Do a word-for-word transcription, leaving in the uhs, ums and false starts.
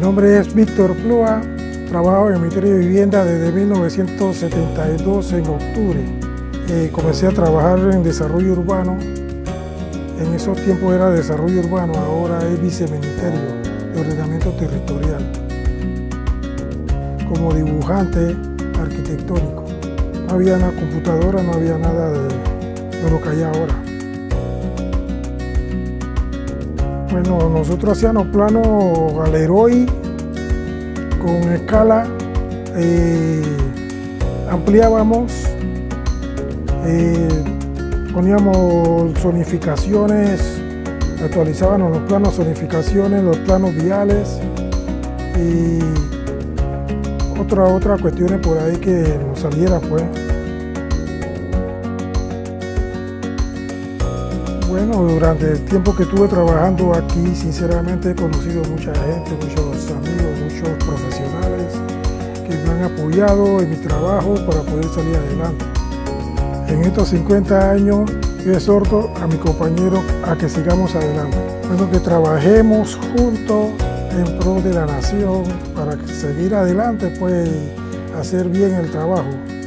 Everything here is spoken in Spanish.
nombre es Víctor Plúa, trabajo en el Ministerio de Vivienda desde mil novecientos setenta y dos en octubre. Eh, comencé a trabajar en desarrollo urbano. En esos tiempos era desarrollo urbano, ahora es viceministerio de ordenamiento territorial. Como dibujante arquitectónico. No había una computadora, no había nada de, de lo que hay ahora. Bueno, nosotros hacíamos planos al Heroi con escala, eh, ampliábamos, eh, poníamos zonificaciones, actualizábamos los planos zonificaciones, los planos viales y otra, otra cuestiones por ahí que nos saliera pues. Bueno, durante el tiempo que estuve trabajando aquí, sinceramente he conocido mucha gente, muchos amigos, muchos profesionales que me han apoyado en mi trabajo para poder salir adelante. En estos cincuenta años yo exhorto a mi compañero a que sigamos adelante. Bueno, que trabajemos juntos en pro de la nación para seguir adelante, pues hacer bien el trabajo.